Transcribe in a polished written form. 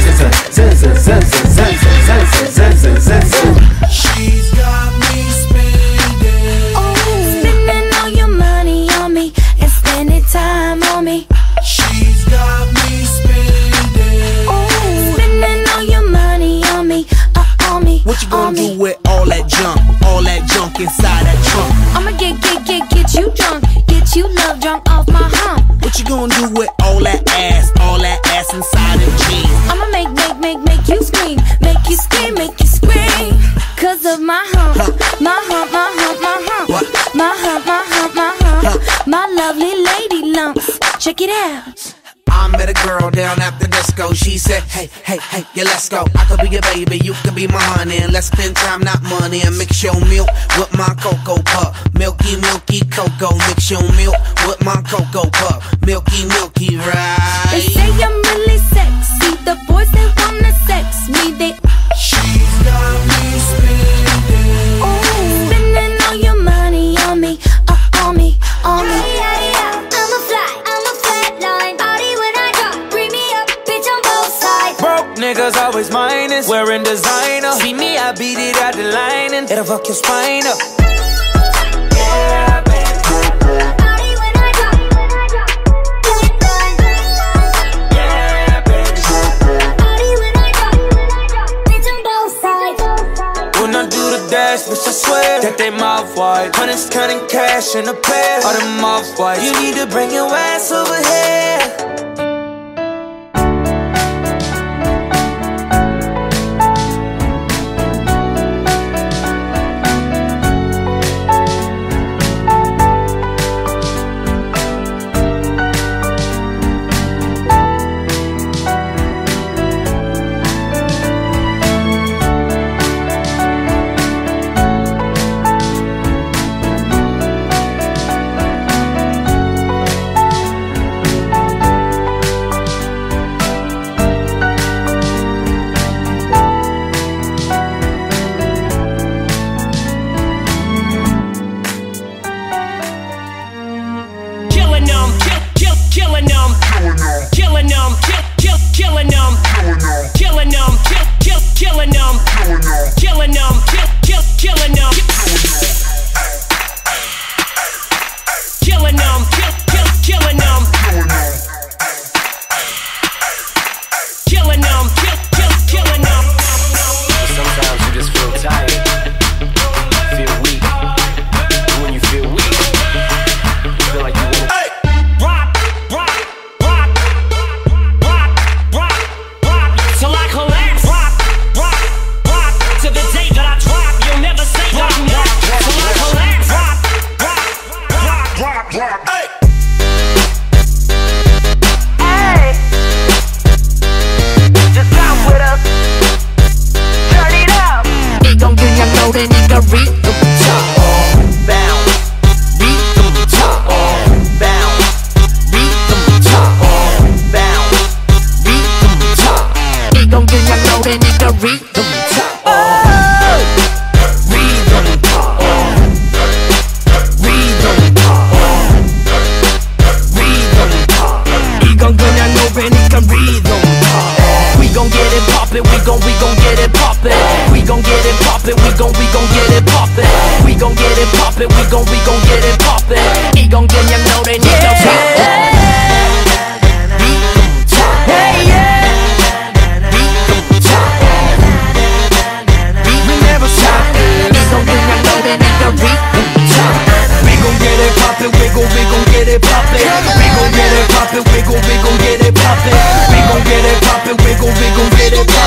She's got me spending. Spending all your money on me and spending time on me. She's got me spending. Spending all your money on me, on me. What you gonna do with all that junk inside that trunk? I'ma get you drunk, get you love drunk off my hump. What you gonna do with all that ass inside them jeans? I'ma make you scream, make you scream, make you scream. Cause of my hump, my hump, my hump, my hump. What? My hump, my hump, my hump. My lovely lady lumps. Check it out. I met a girl down at the disco. She said, hey, yeah, let's go. I could be your baby, you could be my honey, and let's spend time, not money. And mix your milk with my cocoa pup. Milky cocoa. Mix your milk with my cocoa pup. Milky, right? They say I'm really sexy. The boys they wanna sex me. They She's got me spending. spending all your money on me, on me, on me. I'm a flatline. Body when I drop, bring me up, bitch on both sides. Broke niggas always minus, wearing designer. See me, I beat it out the line and it'll fuck your spine up. Yeah, baby. Body when I drop, Yeah, baby. body when I drop, bitch on both sides. When I do the dash, bitch, I swear that they mouth wide. Hundreds counting cash in a pair, all them mouth wide. You need to bring your ass over here. Till I that nigga rhythm talk. Rhythm talk. Rhythm talk. Rhythm talk. 이건 그냥 노래니까 rhythm talk. We gon' get it poppin', we gon' get it poppin'. We gon' get it poppin', we gon' get it poppin'. We gon' get it poppin', we gon' get it poppin'. 이건 그냥 노래니까 rhythm. We gon' get it poppin'. We gon' get it poppin'. We gon' get it poppin'. We gon' get it poppin'. We gon' get it poppin'.